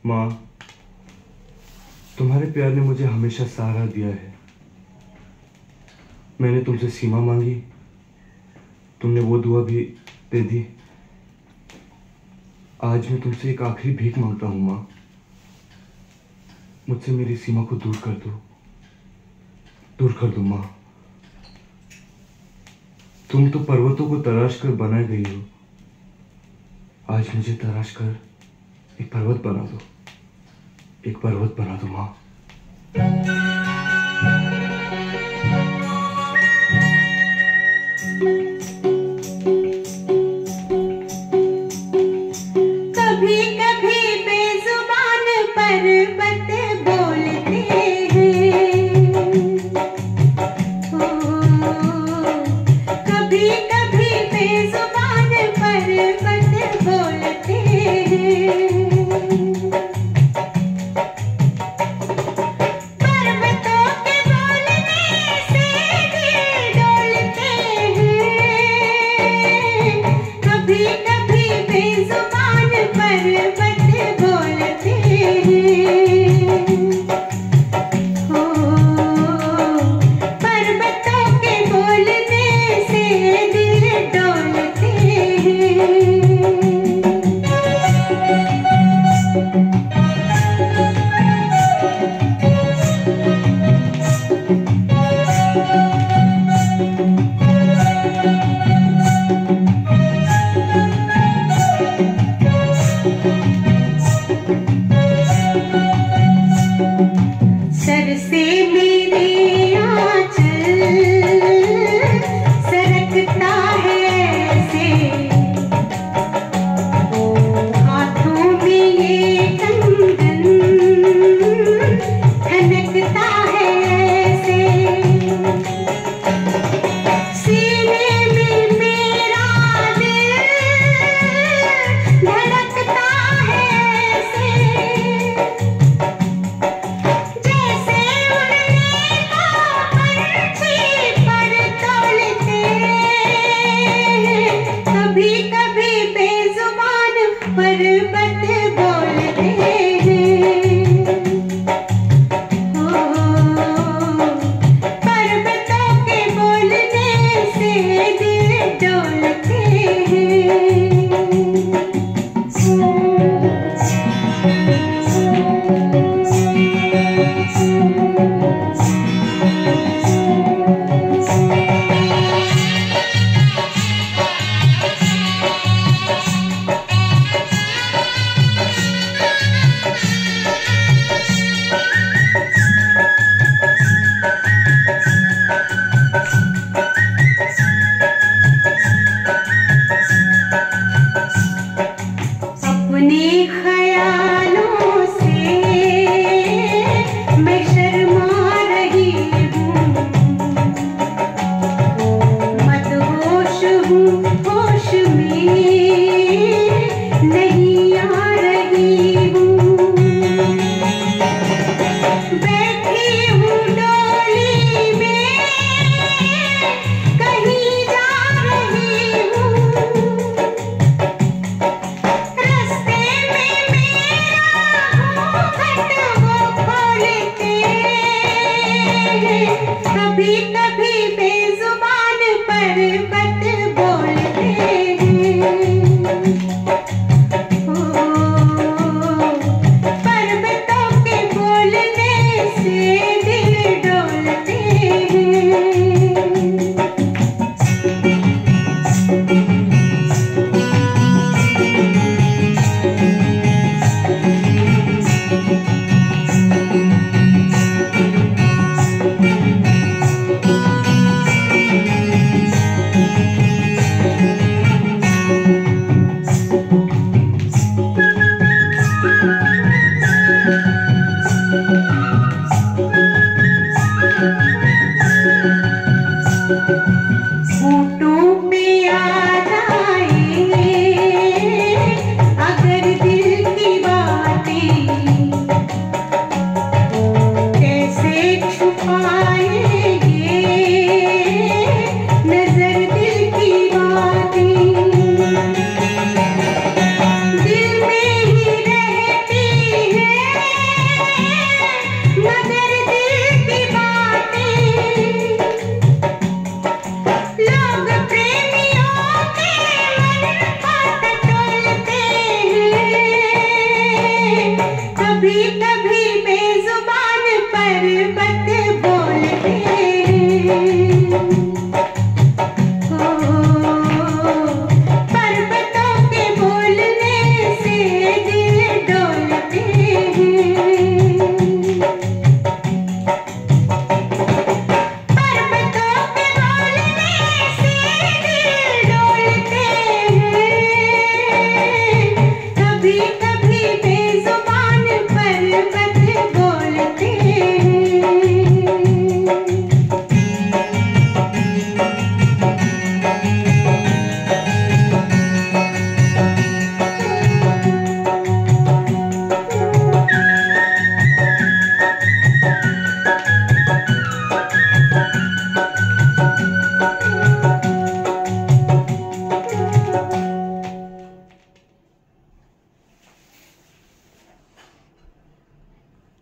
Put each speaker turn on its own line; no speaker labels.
माँ, तुम्हारे प्यार ने मुझे हमेशा सहारा दिया है। मैंने तुमसे सीमा मांगी, तुमने वो दुआ भी दे दी। आज मैं तुमसे एक आखिरी भीख मांगता हूँ माँ, मुझसे मेरी सीमा को दूर कर दो, दूर कर दो माँ। तुम तो पर्वतों को तराश कर बनाई गई हो, आज मुझे तराश कर एक पर्वत बना दो, एक पर्वत बना दो माँ।
कभी कभी बेजुबान पर्वत बोलते हैं, कभी कभी बेजुबान पर्वत बोलते हैं। पर्वतों के बोलने से दिल डोलते हैं, कभी कभी बेजुबान पर्वत बोलते हैं। पर्वतों के बोलने से दिल डोलते हैं। सर से मेरे आंचल सरकता है ऐसे, हाथों में ये कंगन खनकता है ऐसे, सीने में मेरा दिल धड़कता है ऐसे, जैसे उड़ने को पंछी पर तोलते हैं। कभी कभी बेजुबान पर्वत बोलते हैं, पर्वतों के बोलने से दिल डोलते हैं। अपने ख्यालों से मैं शर्मा रही हूँ, मदहोश हूँ, होश में नहीं आ रही हूँ, बैठी हूँ डोली में कहीं जा रही हूँ, रस्ते में भीतर